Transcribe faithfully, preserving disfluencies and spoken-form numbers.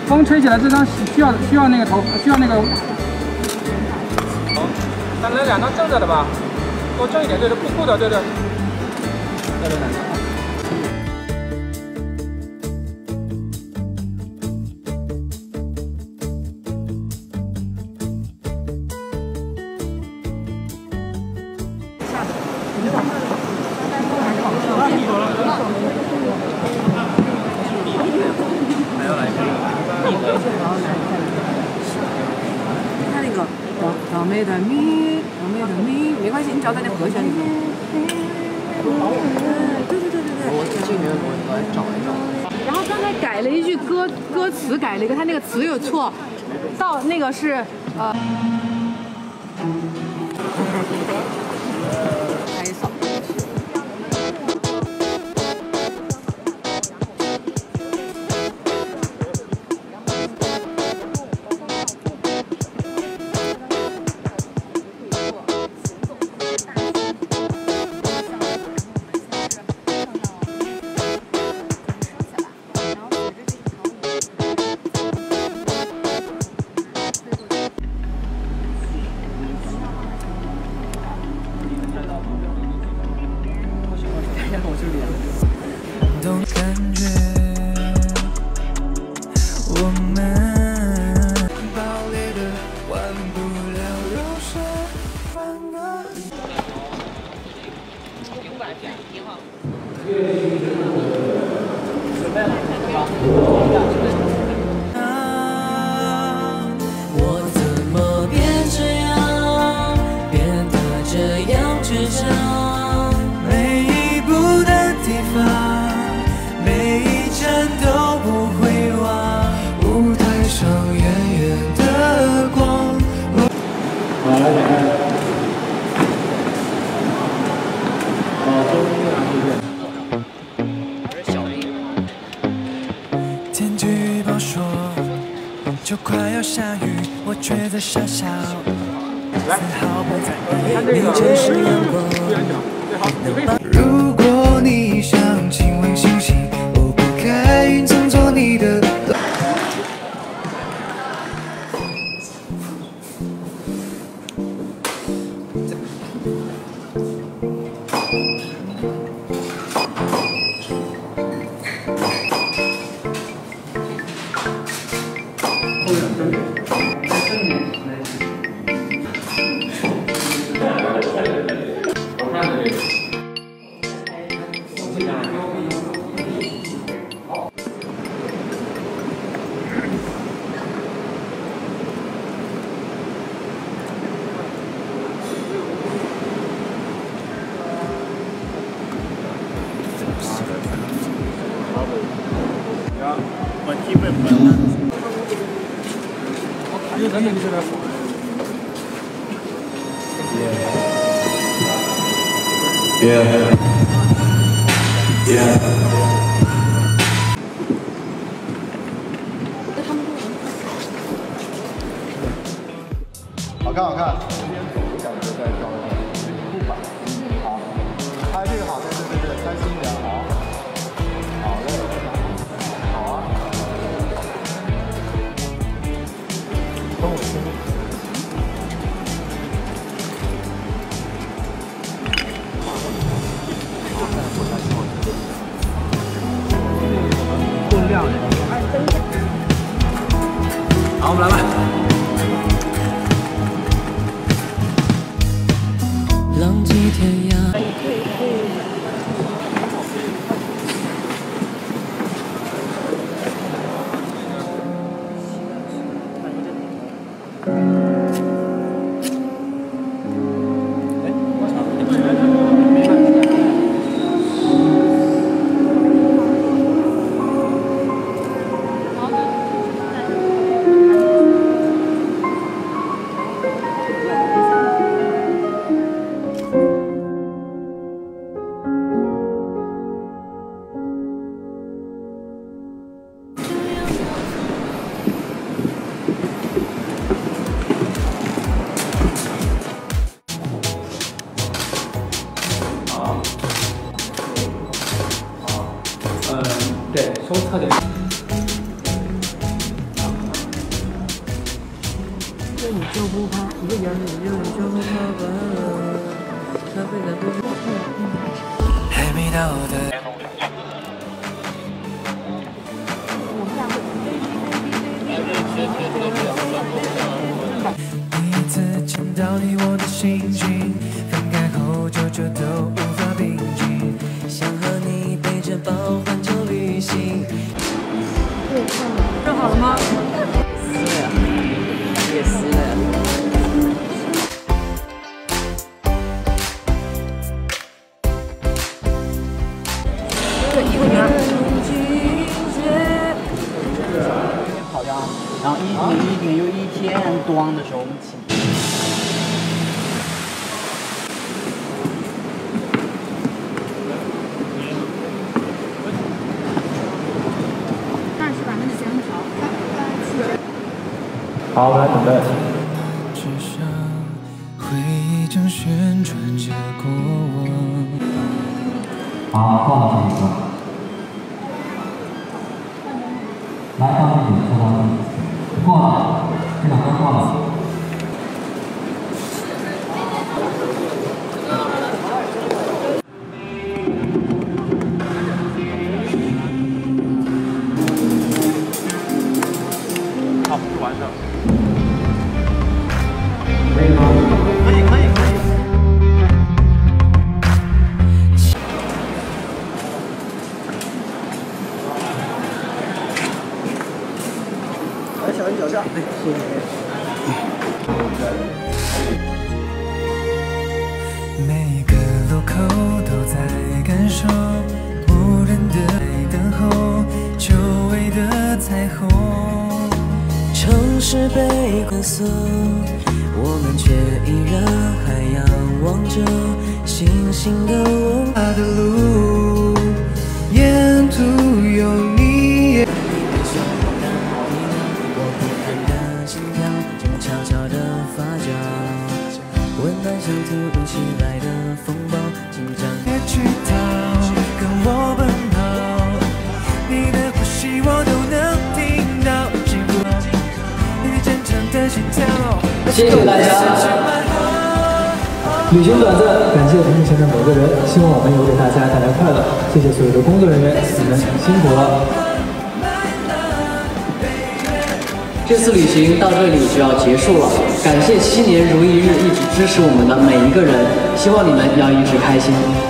风吹起来，这张需要需要那个头需要那个。好，咱来两张正着的吧，多正一点，对对，不酷的，对对。再来两张啊。 它那个倒倒霉的米，倒霉的米，没关系，你只要在那和弦里面。对对对对对。我这边我来找一找。然后刚才改了一句歌歌词，改了一个，他那个词有错，到那个是呃。拍手。 懂感觉，我们爆裂的换不了肉身，反而。我怎么变这样，变得这样倔强？ 每一站都不会忘，舞台上远远的光。好，来点开。好，周一啊，谢谢。小林。天气预报说就快要下雨，我却在傻笑，丝毫不在意。你真是阳光。如果你想亲吻星星。 该隐藏做你的。 我基本不能。 一个人你这个。 Yeah. Yeah. 好看好看，这边左脚就在找护板，好，拍这个好，对对对对，开心一点，好，好嘞，好啊，跟我亲。够亮的，好，我们来吧。 浪迹天涯。 对，收侧点。 你就不怕，一个人你就就不怕完了。咖啡在不不还没到的。第一次见到你，我的心情分开后久久都无法平静，想和你背着包环球旅行。 热好了吗？ 撕了呀，也撕了呀。 对，一个人。 好呀，然后一天一天又一天端的时候，我们起。 但是把那个香条。 好，我们来准备。 至少回忆中旋转着过往。 好，过好这一个。来到这里，说到过了，这两分过了。 好，就完事了。 可以吗？ 可以可以可以。来，小心脚下。哎，谢谢。 每个路口都在感受无人的等候，久违的彩虹。城市被关锁，我们却依然还仰望着星星的温暖的路，沿途有你。我不安的心跳正悄悄地发酵，温暖像突如其来的风暴，紧张别去逃，跟我奔跑，你的呼吸我都能听到，幸福你真诚的心跳。 谢谢大家。旅行短暂，感谢同行的每个人，希望我们有给大家带来快乐。谢谢所有的工作人员，你们辛苦了。 这次旅行到这里就要结束了，感谢七年如一日一直支持我们的每一个人，希望你们要一直开心。